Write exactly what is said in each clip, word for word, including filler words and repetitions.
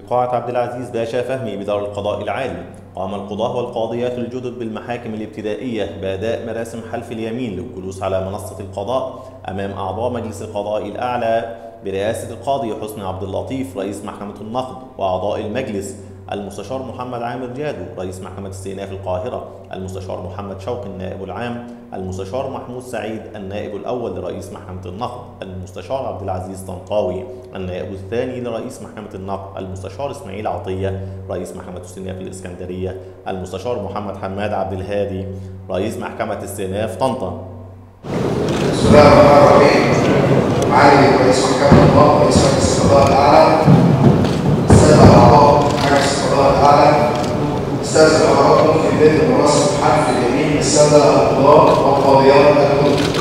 قاعة عبد العزيز باشا فهمي بدار القضاء العالي، قام القضاة والقاضيات الجدد بالمحاكم الابتدائية بأداء مراسم حلف اليمين للجلوس على منصة القضاء أمام أعضاء مجلس القضاء الأعلى برئاسة القاضي حسني عبد اللطيف رئيس محكمة النقد، وأعضاء المجلس المستشار محمد عامر جادو رئيس محكمة استئناف القاهرة، المستشار محمد شوقي النائب العام، المستشار محمود سعيد النائب الأول لرئيس محكمة النقد، المستشار عبد العزيز طنطاوي النائب الثاني لرئيس محكمة النقد، المستشار إسماعيل عطية رئيس محكمة استئناف الإسكندرية، المستشار محمد حماد عبد الهادي رئيس محكمة استئناف طنطا. بسم الله الرحمن الرحيم. معالي رئيس محكمة النقد رئيس مجلس القضاء الأعلى، السادة أعضاء مجلس القضاء الأعلى، أستاذن حضراتكم في بدء منصة حلف اليمين للسادة القضاة والقاضيات الجدد.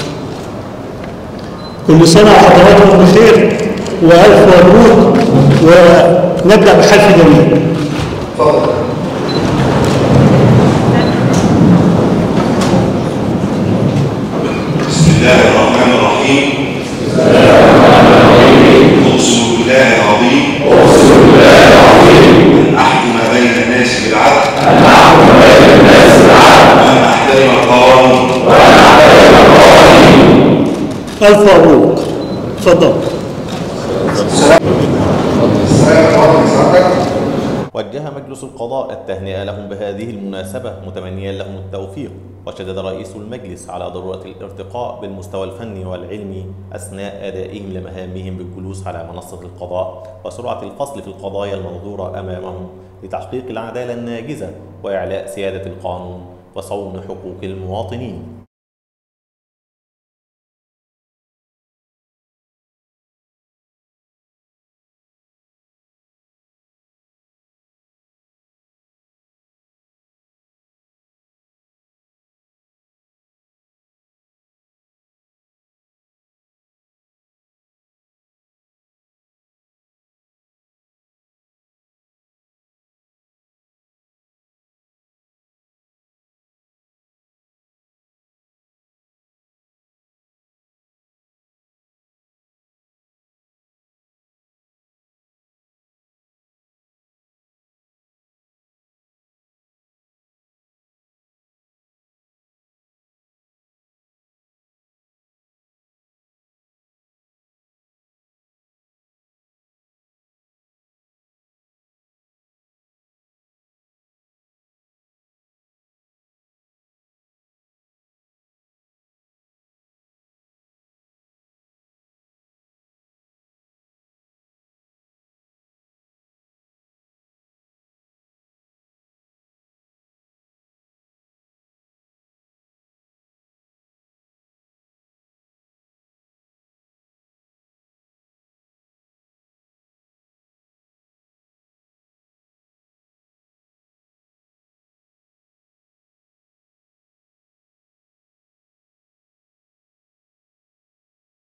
كل سنة وحضراتكم بخير وألف مبروك، ونبدأ بحلف اليمين. اتفضل. بسم الله الرحمن الرحيم. أقسم بالله العظيم. أقسم بالله العظيم. أن أحكم بين الناس بالعدل. أن أحكم بين الناس بالعدل. وأن أحترم القوانين. وأن أحترم القوانين. ألف مبروك. اتفضل. وجه مجلس القضاء التهنئة لهم بهذه المناسبة متمنيا لهم التوفيق، وشدد رئيس المجلس على ضرورة الارتقاء بالمستوى الفني والعلمي أثناء أدائهم لمهامهم بالجلوس على منصة القضاء، وسرعة الفصل في القضايا المنظورة أمامهم لتحقيق العدالة الناجزة وإعلاء سيادة القانون وصون حقوق المواطنين.